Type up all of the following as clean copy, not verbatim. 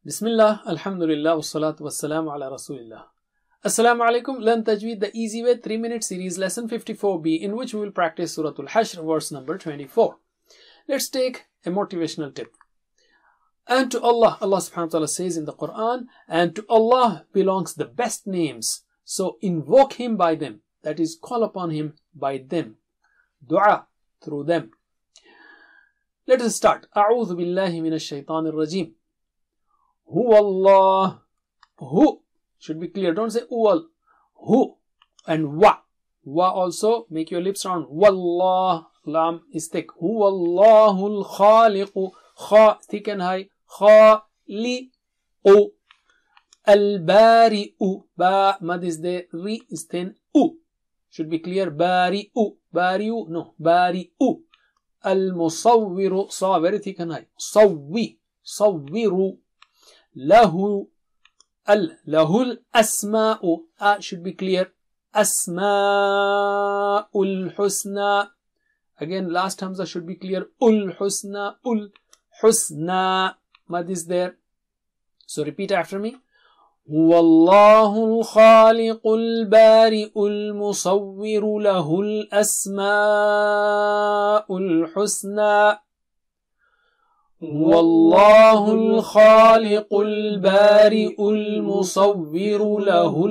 Bismillah, Alhamdulillah, wassalatu wassalamu ala Rasulillah. Assalamu alaikum. Learn Tajweed the easy way 3-minute series lesson 54b, in which we will practice Surah Al-Hashr verse number 24. Let's take a motivational tip. And to Allah, Allah subhanahu wa ta'ala says in the Quran, and to Allah belongs the best names. So invoke Him by them. That is, call upon Him by them. Dua, through them. Let us start. A'udhu billahi minash shaitanir rajim. Hu Allah. Hu should be clear. Don't say uwal. Hu and wa. Wa also make your lips round. Wallah. Lam is thick. Hu Allahul khaliqu. Kha thick and high. Khaliqu. Al-bari'u. Ba mad is there. Ri is thin. U should be clear. Bari'u. Bari'u. No. Bari'u. Al-musawwiru. Sa very thick and high. Sawwi. Sawwiru. Lahul asma'u. A should be clear. Asma'ul husna. Again, last hamza should be clear. Ul husna. Ul husna. Mad is there. So repeat after me. Huwallahul khaliqul bari'ul musawwiru lahul asma'ul husna. والله الخالق البارئ المصور له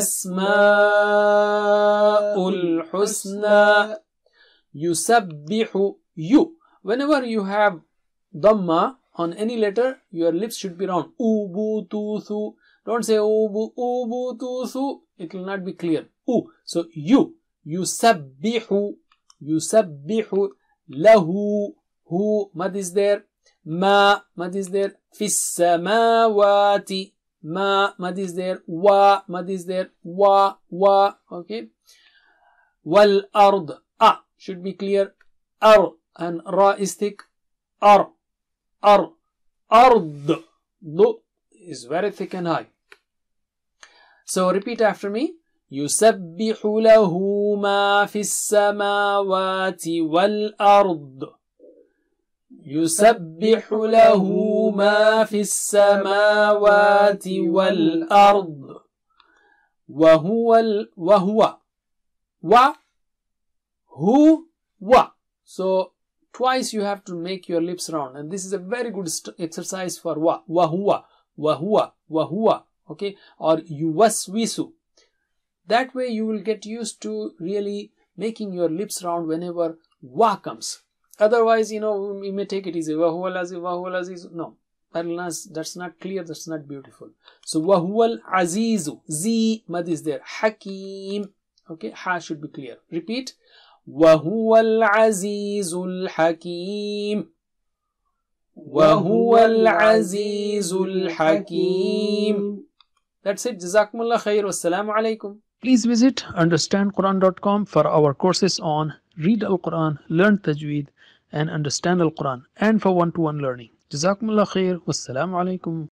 الأسماء الحسنى يسبح you. Whenever you have dhamma on any letter, your lips should be round. Ubu tuthu. Don't say ubu tuthu. It will not be clear. So you. Yusabbihu. Yusabbihu lahu. Hu mad is there. Ma mad is there. Fis samawati. Ma mad is there. Wa mad is there. Wa. Okay. Wal ard. A should be clear. Ar and ra is thick. Ar. Ard. Do is very thick and high. So repeat after me. يسبح له ما في السماوات والأرض. يسبح له ما في السماوات والأرض وهو. So twice you have to make your lips round, and this is a very good exercise for وهو. Okay, or يوسوس. That way you will get used to really making your lips round whenever wa comes. Otherwise, you may take it easy. Wahuwal aziz. No, that's not clear. That's not beautiful. So wahuwal azizu. Z mad is there. Hakim. Okay, ha should be clear. Repeat. Wahuwal azizul hakim. Wahuwal azizul hakim. That's it. Jazakumullah khair. Wassalamu alaikum. Please visit understandquran.com for our courses on Read Al-Quran, Learn Tajweed, and Understand Al-Quran, and for one-to-one learning. Jazakumullah khair. Wassalamu alaikum.